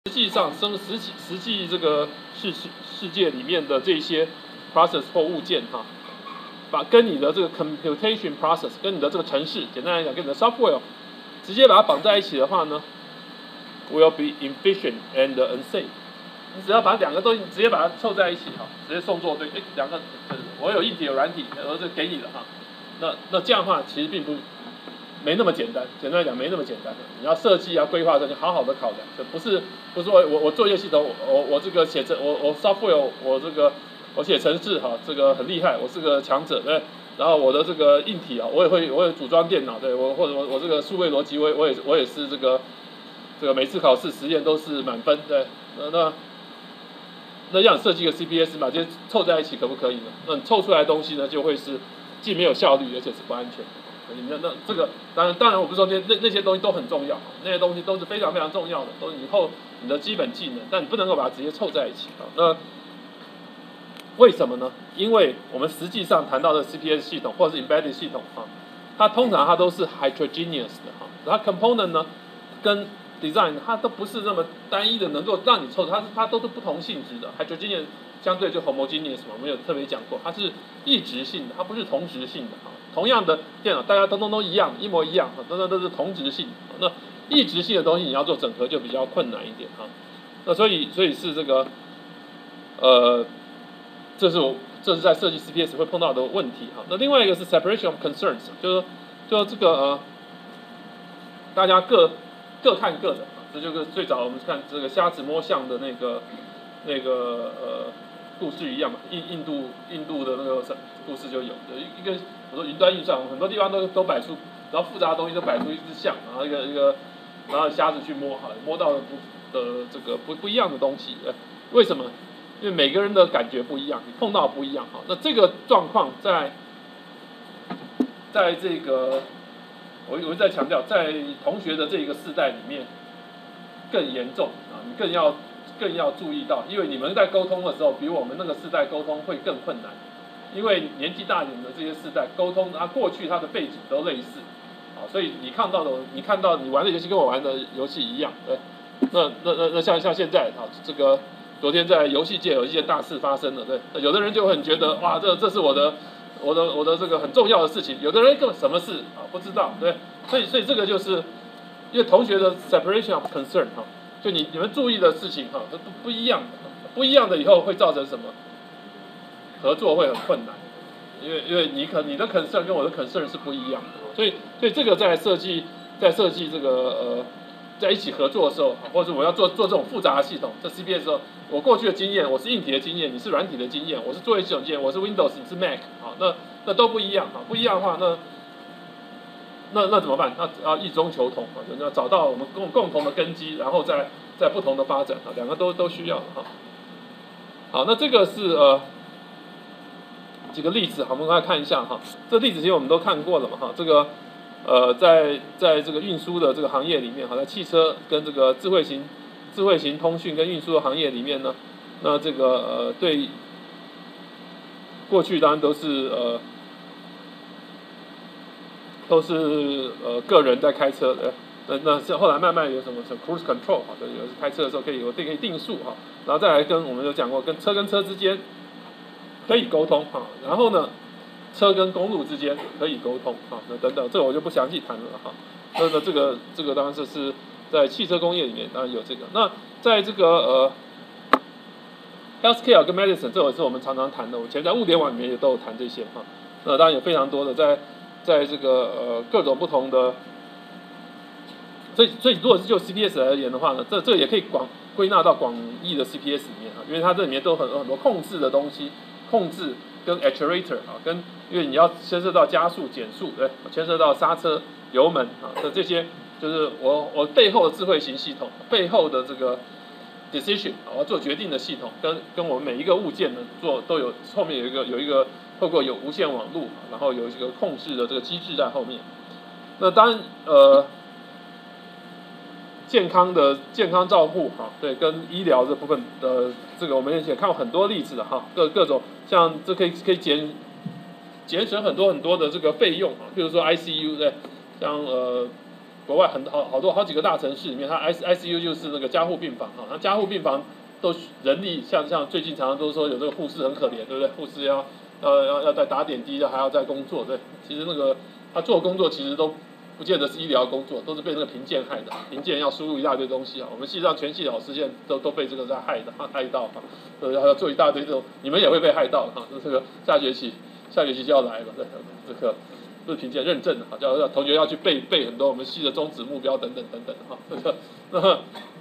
实际上实际这个世界里面的这些 process 或物件哈，跟你的这个 computation process 跟你的这个程式，简单来讲跟你的 software 直接把它绑在一起的话呢 ，will be efficient and unsafe。你只要把两个东西直接把它凑在一起哈，直接送作对，两个我有硬体有软体，然后就给你了哈。那这样的话其实并不没那么简单，简单来讲没那么简单。你要设计啊规划的时候，你好好的考量，就不是说我作业系统，我这个写我 software 我写程式哈，这个很厉害，我是个强者对。然后我的这个硬体啊，我也组装电脑对，或者我这个数位逻辑我也是这个每次考试实验都是满分对。那要你设计个 CPS 把这些凑在一起可不可以呢？那你凑出来的东西呢，就会是既没有效率，而且是不安全的。那这个当然我不是说那些东西都很重要，那些东西都是非常非常重要的，都是以后你的基本技能，但你不能够把它直接凑在一起啊。那为什么呢？因为我们实际上谈到的 CPS 系统或者是 embedded 系统啊，它通常它都是 heterogeneous 的哈，它 component 呢跟 design 它都不是那么单一的能够让你凑，它都是不同性质的 heterogeneous 相对就 homogeneous 嘛，我们有特别讲过，它是异质性的，它不是同质性的哈。同样的电脑，大家都一样，一模一样，都是同质性。那异质性的东西你要做整合就比较困难一点哈。那所以是这个这是在设计 CPS 会碰到的问题哈。那另外一个是 separation of concerns， 就是这个大家各看各的，这就是最早我们看这个瞎子摸象的那个故事一样嘛，印度的那个故事就有一个我说云端运算，很多地方都摆出，然后复杂的东西都摆出一只象，然后然后瞎子去摸哈，摸到的这个不一样的东西，为什么？因为每个人的感觉不一样，你碰到不一样哈。那这个状况在这个我一直在强调，在同学的这个世代里面更严重啊，你更要注意到，因为你们在沟通的时候，比我们那个世代沟通会更困难，因为年纪大一点的这些世代沟通，过去它的背景都类似，啊，所以你看到你玩的游戏跟我玩的游戏一样，对，那像现在啊，这个昨天在游戏界有一件大事发生了，对，有的人就很觉得哇，这是我的这个很重要的事情，有的人根本什么事啊不知道，对，所以这个就是因为同学的 separation of concern 哈。就你们注意的事情哈，不一样的，不一样的以后会造成什么？合作会很困难，因为你的 concern 跟我的 concern 是不一样的，所以这个在设计这个在一起合作的时候，或者我要做这种复杂的系统，在 CPS 的时候，我过去的经验，我是硬体的经验，你是软体的经验，我是作业系统经验，我是 Windows， 你是 Mac， 啊，那都不一样啊，不一样的话，那怎么办？那异中求同啊，要找到我们共同的根基，然后再不同的发展啊，两个都需要哈。好，那这个是几个例子，好，我们来看一下哈。这例子其实我们都看过了嘛哈。这个在这个运输的这个行业里面，哈，在汽车跟这个智慧型通讯跟运输的行业里面呢，那这个对过去当然都是个人在开车的，那后来慢慢有什么 cruise control 哈，就有开车的时候可以定速哈，然后再来我们有讲过跟车之间可以沟通哈，然后呢车跟公路之间可以沟通哈，那等等，这个我就不详细谈了哈。那这个当然是在汽车工业里面当然有这个，那在这个healthcare 跟 medicine 这也是我们常常谈的，我以前在物联网里面也都有谈这些哈。那当然有非常多的在这个各种不同的，所以如果是就 CPS 而言的话呢，这也可以归纳到广义的 CPS 里面啊，因为它这里面都有很多控制的东西，控制跟 actuator 啊，因为你要牵涉到加速、减速，对，牵涉到刹车、油门啊，这些就是我背后的智慧型系统，背后的这个 decision 我要做决定的系统，跟我们每一个物件呢都有后面有一个透过有无线网路，然后有一个控制的这个机制在后面。那当然健康照护哈，对，跟医疗这部分的这个我们也看过很多例子的哈，各种像这可以节省很多的这个费用啊，比如说 ICU 对，像国外好几个大城市里面，它 ICU 就是那个加护病房哈，那加护病房都人力像最近常常都说有这个护士很可怜，对不对？护士要在打点滴，还要在工作，对，其实那个他做工作其实都不见得是医疗工作，都是被那个评鉴害的，评鉴要输入一大堆东西啊。我们系上全系老师现在都被这个在害到哈，要做一大堆这种，你们也会被害到哈。这个下学期就要来了，这个不是评鉴认证的哈，叫同学要去背很多我们系的宗旨目标等等哈，这个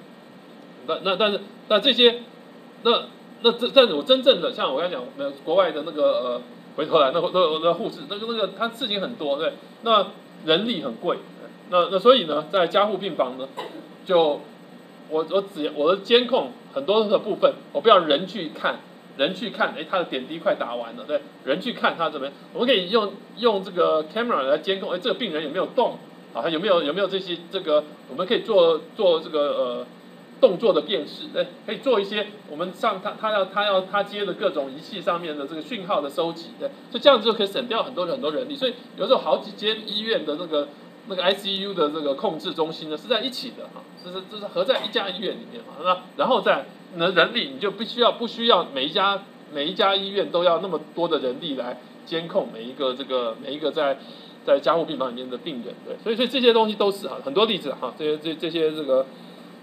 但这些这种真正的像我刚才讲，国外的那个回头来那护士那个他事情很多对，那人力很贵，那所以呢，在加护病房呢，就我的监控很多的部分，我不要人去看，他的点滴快打完了，对，人去看他怎么样，我们可以用这个 camera 来监控，这个病人有没有动，啊，有没有这些这个，我们可以做这个动作的辨识，对，可以做一些我们他接的各种仪器上面的这个讯号的收集，对，所以这样子就可以省掉很多人力。所以有时候好几间医院的那个 ICU 的这个控制中心呢是在一起的哈，这是合在一家医院里面嘛，然后在人力你就不需要每一家医院都要那么多的人力来监控每一个在加护病房里面的病人，对，所以这些东西都是哈很多例子哈，这些这个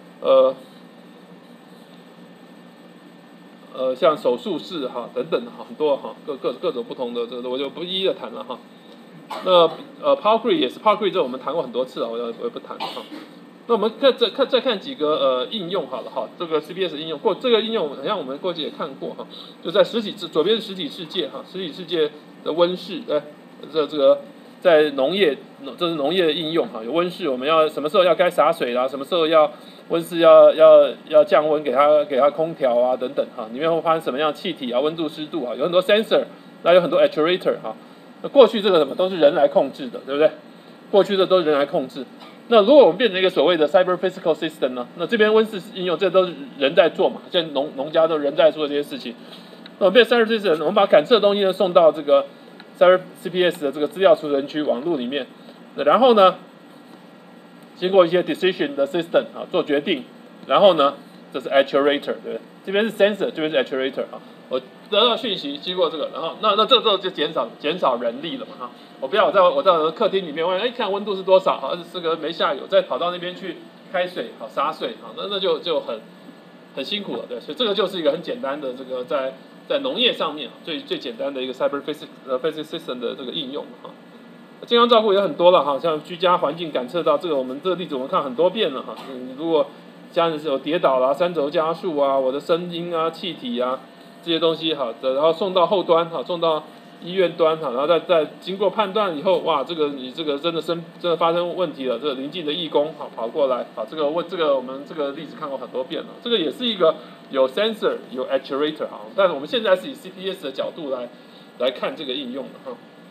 像手术室哈等等哈很多哈各种不同的这个我就不一一的谈了哈。那Power Grid 也是 Power Grid 这我们谈过很多次了，我也不谈哈。那我们再看几个应用好了哈，这个 CPS 应用这个应用好像我们过去也看过哈，就在左边是实体世界哈，实体世界的温室这个在农业这是农业的应用哈，有温室我们要什么时候要该洒水啦，什么时候温室要降温给它空调啊等等哈，里面会发生什么样的气体啊温度湿度啊，有很多 sensor， 那有很多 actuator 哈。那过去这个什么都是人来控制的，对不对？过去的都是人来控制。那如果我们变成一个所谓的 cyber physical system 呢？那这边温室应用这都是人在做嘛，现在农家都人在做这些事情。那我们变 cyber system， 我们把感测的东西呢送到这个 cyber CPS 的这个资料储存区网络里面，然后呢，经过一些 decision 的 system 啊做决定，然后呢，这是 actuator， 对不对？这边是 sensor， 这边是 actuator 啊。我得到讯息，经过这个，然后那这时候就减少人力了嘛哈。我不要我在客厅里面问，看温度是多少，好，这个没下雨，再跑到那边去开水，好洒水，好，那就很辛苦了，对，所以这个就是一个很简单的这个在农业上面最简单的一个 cyber physics system 的这个应用哈。健康照护也很多了哈，像居家环境感测到这个，我们这个例子我们看很多遍了哈。如果家人是有跌倒啦、三轴加速啊、我的声音啊、气体啊这些东西好的，然后送到后端哈，送到医院端哈，然后再经过判断以后，哇，你这个真的发生问题了，这个邻近的义工好跑过来，好这个我们这个例子看过很多遍了，这个也是一个有 sensor 有 actuator 哈，但我们现在是以 CPS 的角度来看这个应用的哈。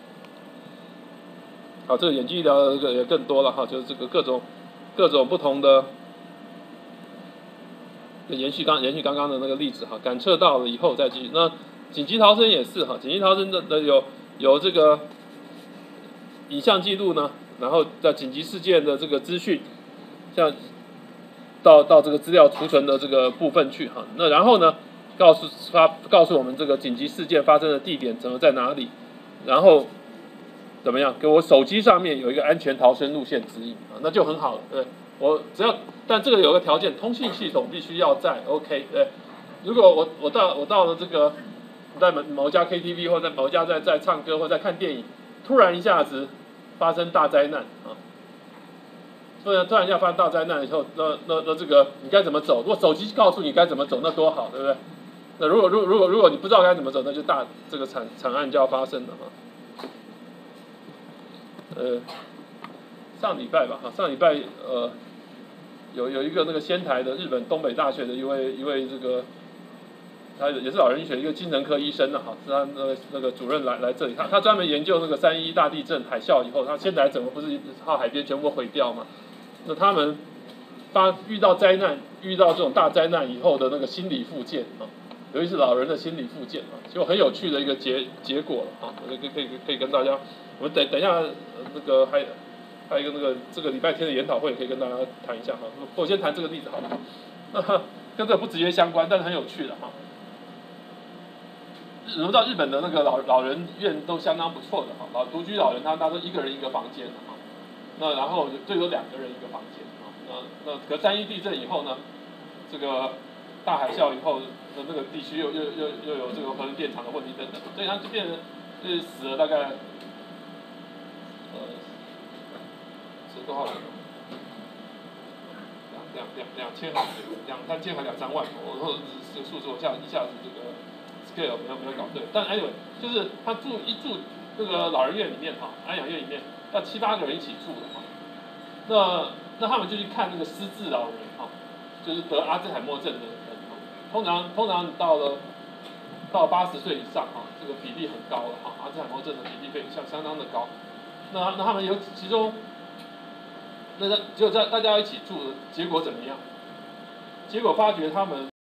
好，这个远距医疗这个也更多了哈，就是这个各种不同的。延续刚刚的那个例子哈，感测到了以后再继续。那紧急逃生也是哈，紧急逃生的有这个影像记录呢，然后在紧急事件的这个资讯，像到这个资料储存的这个部分去哈。那然后呢，告诉我们这个紧急事件发生的地点怎么在哪里，然后怎么样给我手机上面有一个安全逃生路线指引啊，那就很好了，对。我只要，但这个有个条件，通讯系统必须要在 OK， 对。如果我到了这个在某家 KTV 或在某家在唱歌或在看电影，突然一下子发生大灾难啊！突然一下发生大灾难以后，那这个你该怎么走？如果手机告诉你该怎么走，那多好，对不对？那如果你不知道该怎么走，那就这个惨案就要发生了哈。上礼拜吧，上礼拜有一个那个仙台的日本东北大学的一位这个，他也是老人医学一个精神科医生的哈，是他那个主任来这里，他专门研究那个3.1大地震海啸以后，他仙台整个不是靠海边全部毁掉嘛？那他们遇到灾难，遇到这种大灾难以后的那个心理复健啊，尤其是老人的心理复健啊，就很有趣的一个结果了啊，可以跟大家，我们等一下那个还有一个这个礼拜天的研讨会可以跟大家谈一下哈。我先谈这个例子好了，那跟这个不直接相关，但是很有趣的哈。我们知道日本的那个老人院都相当不错的哈，独居老人他都一个人一个房间的哈，那然后最多2个人一个房间啊，那可3.1地震以后呢，这个大海啸以后的那个地区又有这个核能电厂的问题等等，所以它就变成就是死了大概死多少人？2000好，3000还2-3万，我说这个数字我一下子这个 scale 没有搞对，但 anyway 就是他住这个老人院里面哈，安养院里面要7-8个人一起住的哈，那他们就去看那个失智老人哈，就是得阿兹海默症的人哈，通常到80岁以上哈，这个比例很高了哈，阿兹海默症的比例非常相当的高，那他们有其中。那结果大家一起住的结果怎么样？结果发觉他们